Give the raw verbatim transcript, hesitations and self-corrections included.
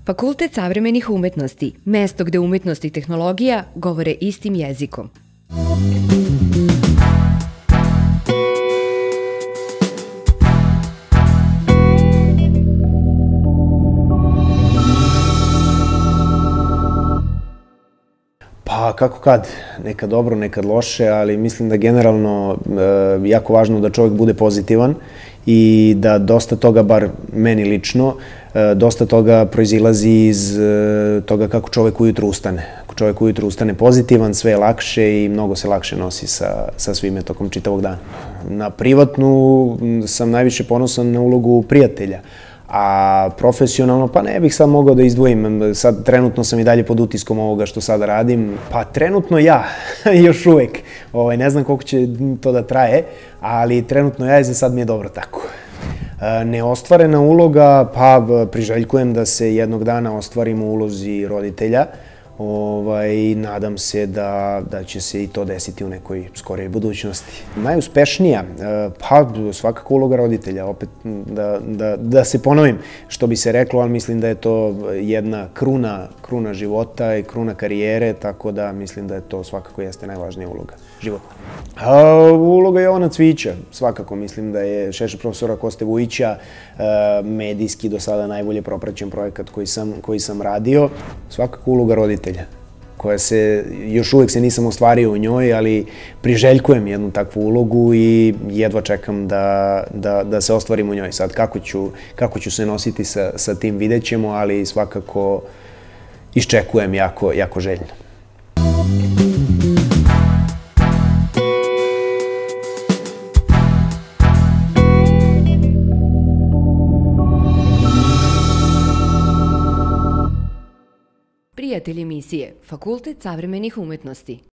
Fakultet savremenih umetnosti, mesto gde umetnost i tehnologija govore istim jezikom. Pa kako kad, nekad dobro, nekad loše, ali mislim da generalno e, jako važno da čovjek bude pozitivan i da dosta toga, bar meni lično, e, dosta toga proizilazi iz e, toga kako čovjek ujutru ustane. Ako čovjek ujutru ustane pozitivan, sve je lakše i mnogo se lakše nosi sa, sa svime tokom čitavog dana. Na privatnu sam najviše ponosan na ulogu prijatelja. A profesionalno, pa ne bih sad mogao da izdvojim. Sad trenutno sam i dalje pod utiskom ovoga što sada radim. Pa trenutno ja, još uvek. Ovaj, ne znam koliko će to da traje, ali trenutno ja i za sad mi je dobro tako. Neostvarena uloga, pa priželjkujem da se jednog dana ostvarim u ulozi roditelja. Ovaj, nadam se da, da će se i to desiti u nekoj skorijoj budućnosti. Najuspešnija, pa svakako uloga roditelja, opet da, da, da se ponovim što bi se reklo, ali mislim da je to jedna kruna, kruna života i kruna karijere, tako da mislim da je to svakako jeste najvažnija uloga života. A, uloga Jovana Cvijića, svakako mislim da je šeše profesora Koste Vujića medijski do sada najbolje propraćen projekat koji sam, koji sam radio, svakako uloga roditelja, koja se, još uvek se nisam ostvario u njoj, ali priželjkujem jednu takvu ulogu i jedva čekam da, da, da se ostvarim u njoj. Sad kako ću, kako ću se nositi sa, sa tim vidjet ćemo, ali svakako iščekujem jako, jako željno. Prijatelj emisije, Fakultet savremenih umetnosti.